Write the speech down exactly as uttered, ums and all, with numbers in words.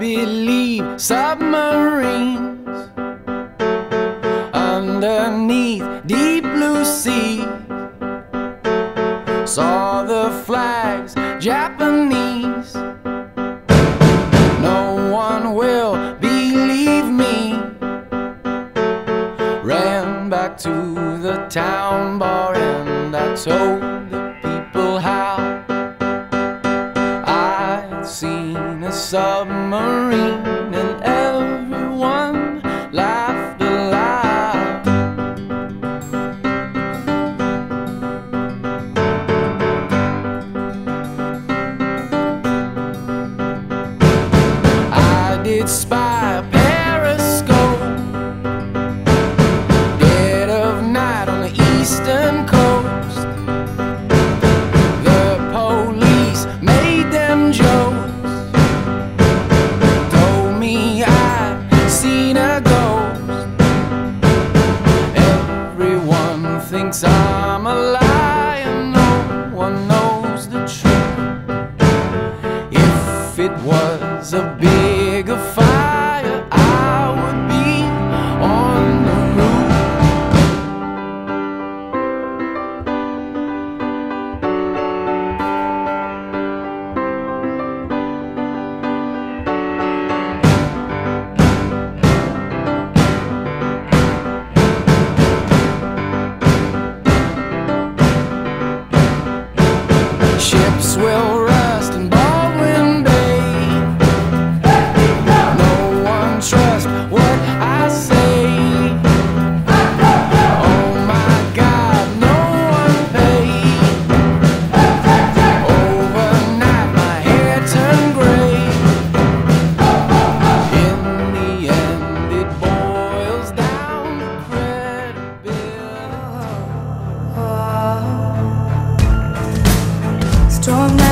believe submarines underneath deep blue sea. Saw the flags, Japanese. No one will believe me. Ran back to the town bar and I told the people how I'd seen a submarine, and everyone laughed aloud. I did spy a periscope, dead of night on the eastern coast. The police made them jokes, told me I'd seen a ghost. Everyone thinks I'm a liar, no one knows the truth. If it was a bigger fire, I would be on the roof. Ships will rust in Baldwin Bay. No one trusts what I say. Oh my God, no one paid. Overnight my hair turned gray. In the end it boils down to credibility. Storm